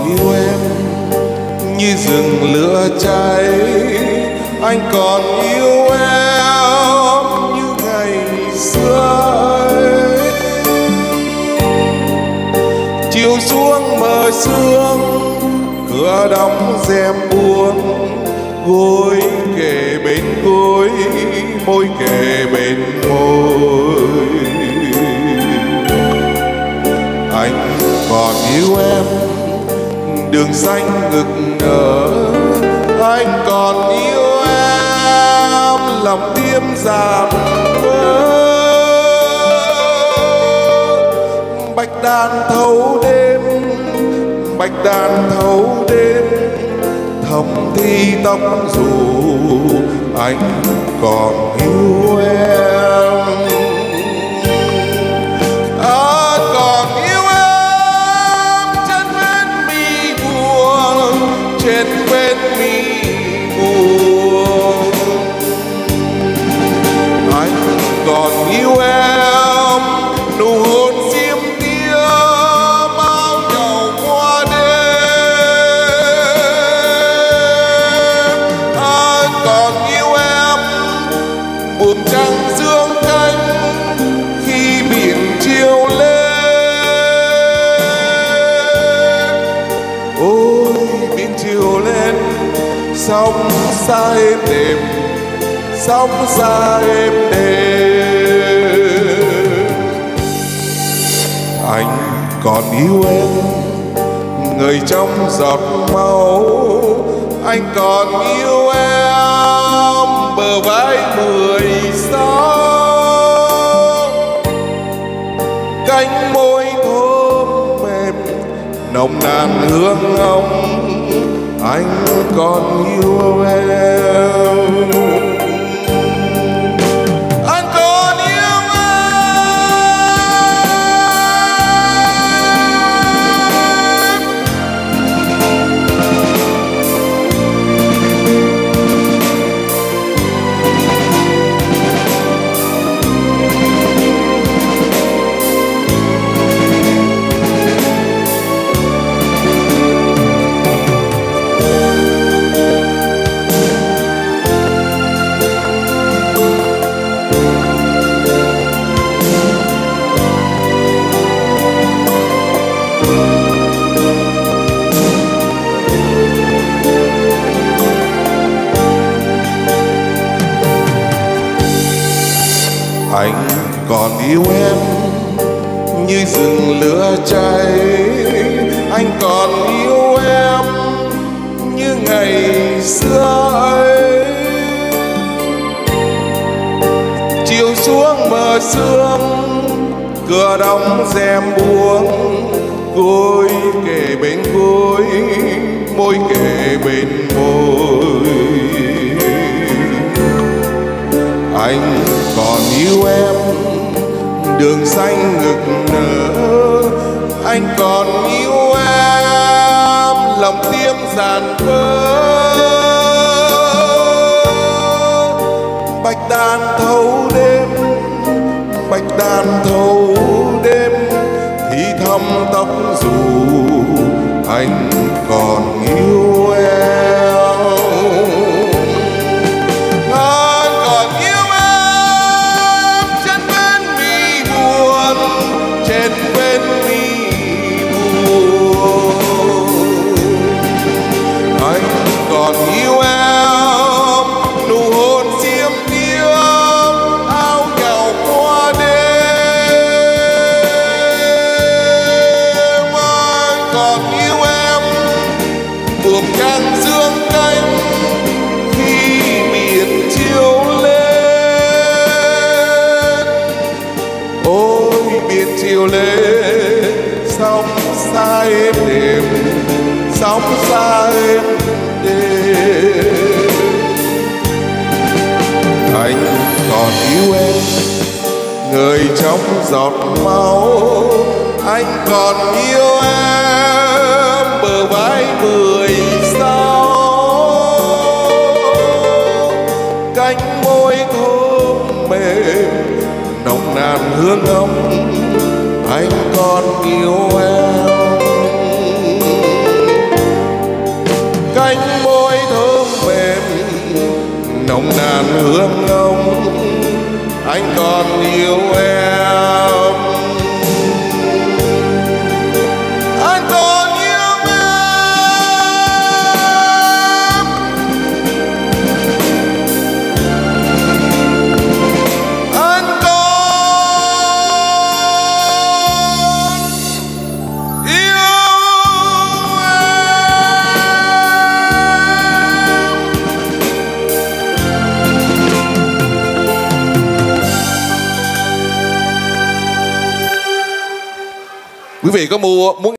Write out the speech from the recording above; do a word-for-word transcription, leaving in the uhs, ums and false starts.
yêu em như rừng lửa cháy, anh còn yêu em như ngày xưa ấy. Chiều xuống mờ sương, cửa đóng rèm buồn, gối kề bên gối, môi kề bên môi. Anh còn yêu em đường xanh ngực nở, anh còn yêu em lòng tim dạt vỡ. Bạch đàn thâu đêm, bạch đàn thâu đêm, thầm thì tóc dù anh còn yêu em. Anh còn yêu em trên bên mi buồn, trên bên mi buồn. Anh còn yêu em nụ hôn xiêm tia bao nhầu qua đêm. Anh còn yêu em buồn trăng dương cánh khi biển chiều lên. Ôi biển chiều lên, sóng xa êm đềm, sóng xa êm đềm. Anh còn yêu em người trong giọt máu, anh còn yêu em bờ vai mười sáu, cánh môi thơm mềm nồng nàn hương hồng, anh còn yêu em. Anh còn yêu em như rừng lửa cháy, anh còn yêu em như ngày xưa ấy. Chiều xuống mờ sương, cửa đóng rèm buông, gối kề bên gối, môi kề bên môi. Anh còn yêu em đường xanh ngực nở, anh còn yêu em lòng tim dàn vỡ. Bạch đàn thâu đêm, bạch đàn thâu đêm, thì thầm tóc dù anh còn yêu em. Trên bên mi buồn, anh còn yêu em nụ hôn xiêm tia áo nhàu qua đêm. Anh còn yêu em buồm trăng dương cánh khi biển chiều lên. Ôi biển chiều lên, sóng xa êm đềm, sóng xa êm đềm. Anh còn yêu em người trong giọt máu, anh còn yêu em bờ vai mười sáu, cánh môi thơm mềm nồng nàn hương hồng, anh còn yêu em. nồng nàn hương ngông, anh còn yêu em. Anh còn yêu em. Anh còn yêu em. Quý vị có mua muốn